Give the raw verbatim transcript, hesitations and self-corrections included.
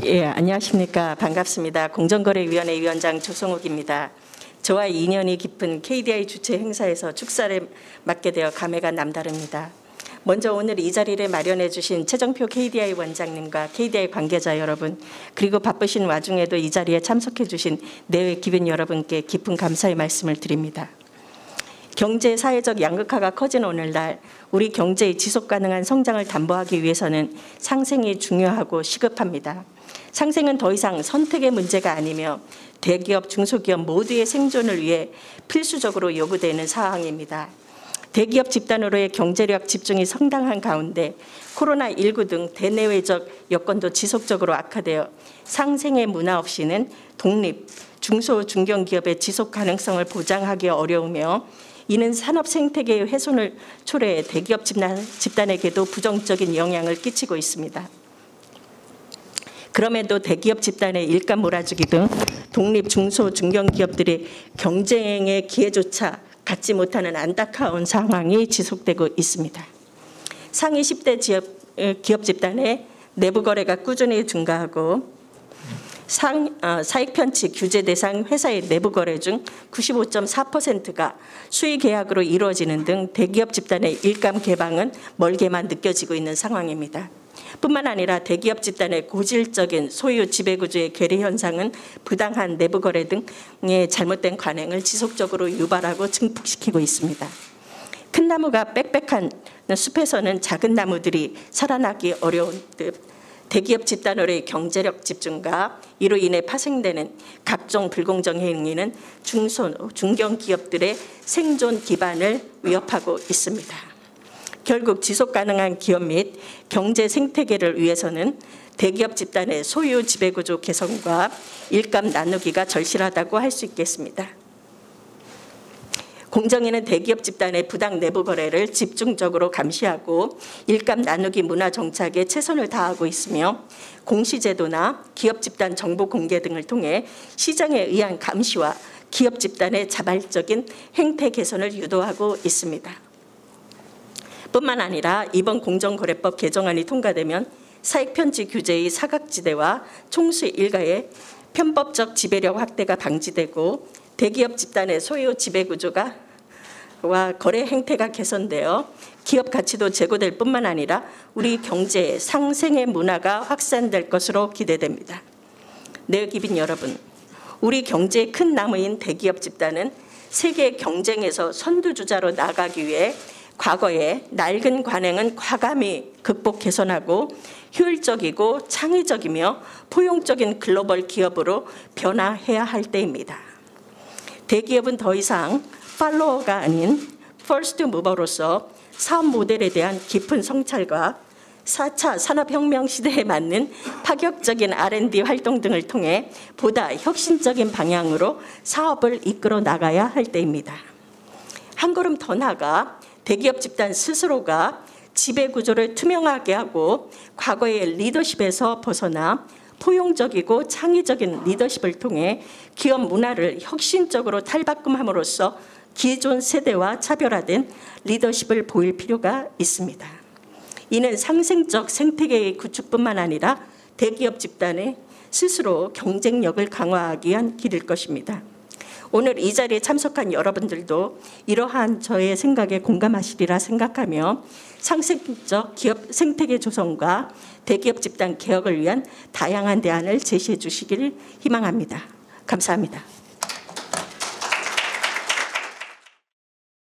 예, 안녕하십니까. 반갑습니다. 공정거래위원회 위원장 조성욱입니다. 저와 인연이 깊은 케이디아이 주최 행사에서 축사를 맡게 되어 감회가 남다릅니다. 먼저 오늘 이 자리를 마련해 주신 최정표 케이디아이 원장님과 케이디아이 관계자 여러분, 그리고 바쁘신 와중에도 이 자리에 참석해 주신 내외 기빈 여러분께 깊은 감사의 말씀을 드립니다. 경제 사회적 양극화가 커진 오늘날 우리 경제의 지속가능한 성장을 담보하기 위해서는 상생이 중요하고 시급합니다. 상생은 더 이상 선택의 문제가 아니며 대기업, 중소기업 모두의 생존을 위해 필수적으로 요구되는 사항입니다. 대기업 집단으로의 경제력 집중이 성장한 가운데 코로나 십구 등 대내외적 여건도 지속적으로 악화되어 상생의 문화 없이는 독립, 중소, 중견기업의 지속 가능성을 보장하기 어려우며 이는 산업 생태계의 훼손을 초래해 대기업 집단, 집단에게도 부정적인 영향을 끼치고 있습니다. 그럼에도 대기업 집단의 일감 몰아주기 등 독립, 중소, 중견기업들이 경쟁의 기회조차 갖지 못하는 안타까운 상황이 지속되고 있습니다. 상위 십 대 기업, 기업 집단의 내부 거래가 꾸준히 증가하고 상, 어, 사익편취 규제 대상 회사의 내부 거래 중 구십오 점 사 퍼센트가 수의 계약으로 이루어지는 등 대기업 집단의 일감 개방은 멀게만 느껴지고 있는 상황입니다. 뿐만 아니라 대기업 집단의 고질적인 소유 지배구조의 괴리 현상은 부당한 내부 거래 등의 잘못된 관행을 지속적으로 유발하고 증폭시키고 있습니다. 큰 나무가 빽빽한 숲에서는 작은 나무들이 살아나기 어려운 듯 대기업 집단으로의 경제력 집중과 이로 인해 파생되는 각종 불공정 행위는 중소, 중견기업들의 생존 기반을 위협하고 있습니다. 결국 지속가능한 기업 및 경제 생태계를 위해서는 대기업 집단의 소유 지배구조 개선과 일감 나누기가 절실하다고 할 수 있겠습니다. 공정위는 대기업 집단의 부당 내부 거래를 집중적으로 감시하고 일감 나누기 문화 정착에 최선을 다하고 있으며 공시제도나 기업 집단 정보 공개 등을 통해 시장에 의한 감시와 기업 집단의 자발적인 행태 개선을 유도하고 있습니다. 뿐만 아니라 이번 공정거래법 개정안이 통과되면 사익편취 규제의 사각지대와 총수 일가의 편법적 지배력 확대가 방지되고 대기업 집단의 소유 지배구조가 와 거래 행태가 개선되어 기업 가치도 제고될 뿐만 아니라 우리 경제의 상생의 문화가 확산될 것으로 기대됩니다. 네, 기빈 여러분, 우리 경제의 큰 나무인 대기업 집단은 세계 경쟁에서 선두주자로 나가기 위해 과거의 낡은 관행은 과감히 극복 개선하고 효율적이고 창의적이며 포용적인 글로벌 기업으로 변화해야 할 때입니다. 대기업은 더 이상 팔로워가 아닌 퍼스트 무버로서 사업 모델에 대한 깊은 성찰과 사 차 산업혁명 시대에 맞는 파격적인 알 앤 디 활동 등을 통해 보다 혁신적인 방향으로 사업을 이끌어 나가야 할 때입니다. 한 걸음 더 나아가 대기업 집단 스스로가 지배구조를 투명하게 하고 과거의 리더십에서 벗어나 포용적이고 창의적인 리더십을 통해 기업 문화를 혁신적으로 탈바꿈함으로써 기존 세대와 차별화된 리더십을 보일 필요가 있습니다. 이는 상생적 생태계의 구축뿐만 아니라 대기업 집단의 스스로 경쟁력을 강화하기 위한 길일 것입니다. 오늘 이 자리에 참석한 여러분들도 이러한 저의 생각에 공감하시리라 생각하며 상생적 기업 생태계 조성과 대기업 집단 개혁을 위한 다양한 대안을 제시해 주시기를 희망합니다. 감사합니다.